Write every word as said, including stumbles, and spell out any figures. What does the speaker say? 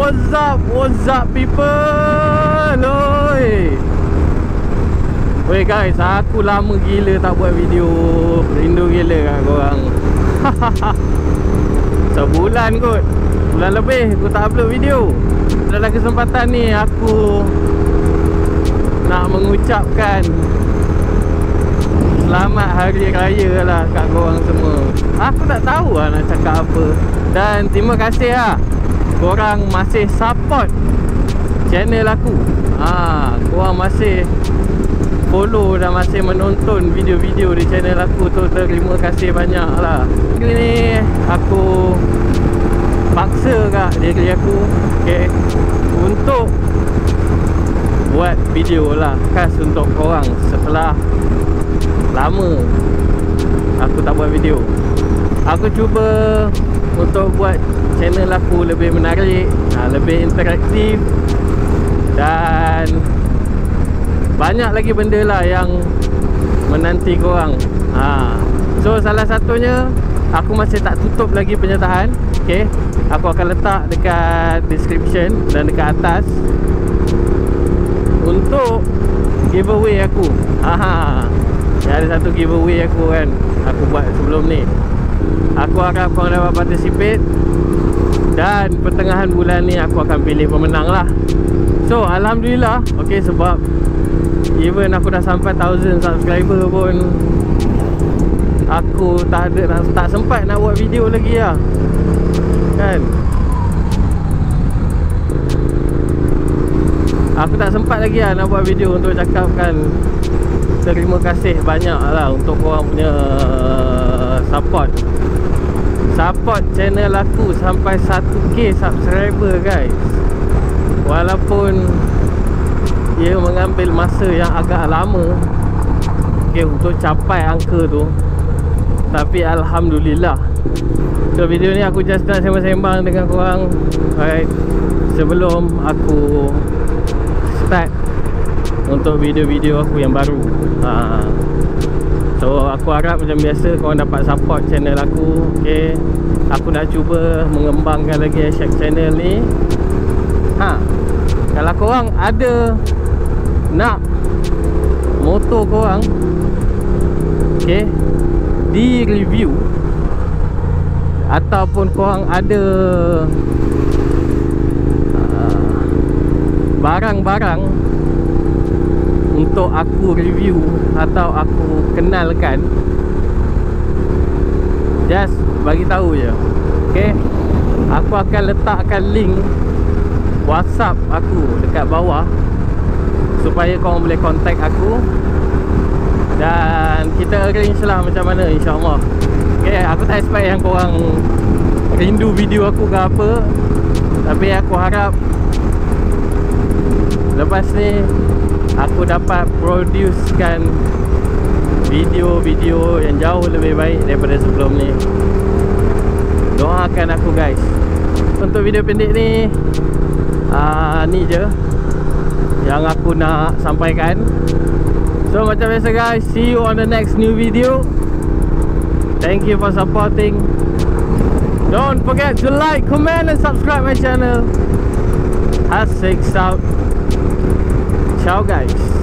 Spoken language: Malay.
what's up, what's up people. Oi. Weh guys, aku lama gila tak buat video. Rindu gila kat korang. Sebulan kot, bulan lebih aku tak upload video. Dalam kesempatan ni aku nak mengucapkan selamat hari raya lah kat korang semua. Aku tak tahu lah nak cakap apa. Dan terima kasih lah korang masih support channel aku. ha, Korang masih follow dan masih menonton video-video di channel aku tu. Terima kasih banyak lah. Hari ni aku paksa kat diri aku, okay, untuk buat video lah khas untuk korang. Setelah lama aku tak buat video, aku cuba untuk buat channel aku lebih menarik, lebih interaktif, dan banyak lagi benda lah yang menanti korang. ha. So salah satunya, aku masih tak tutup lagi penyertaan. Okay, aku akan letak dekat description dan dekat atas untuk giveaway aku. Aha, ya, ada satu giveaway aku kan, aku buat sebelum ni. Aku harap korang dapat participate, dan pertengahan bulan ni aku akan pilih pemenang lah. So alhamdulillah, okay, sebab even aku dah sampai one thousand subscriber pun aku tak ada, tak sempat nak buat video lagi lah kan. Aku tak sempat lagi lah nak buat video untuk cakapkan terima kasih banyak lah untuk korang punya support. Support channel aku sampai one K subscriber guys. Walaupun ia mengambil masa yang agak lama, okay, untuk capai angka tu, tapi alhamdulillah. So video ni aku just nak sembang-sembang dengan korang, right, sebelum aku start untuk video-video aku yang baru. ha. So aku harap macam biasa korang dapat support channel aku. Okay, aku nak cuba mengembangkan lagi hashtag channel ni. Ha, kalau korang ada nak motor korang, okay, di review, ataupun korang ada barang-barang uh, untuk aku review atau aku kenalkan, just bagi tahu je. Okay, aku akan letakkan link WhatsApp aku dekat bawah supaya korang boleh contact aku, dan kita arrange lah macam mana, insyaAllah. Okay, aku tak expect yang korang rindu video aku ke apa, tapi aku harap lepas ni aku dapat producekan video-video yang jauh lebih baik daripada sebelum ni. Doakan aku guys. Untuk video pendek ni, uh, ni je yang aku nak sampaikan. So macam biasa guys, see you on the next new video. Thank you for supporting. Don't forget to like, comment and subscribe my channel. Hasik out. Ciao guys.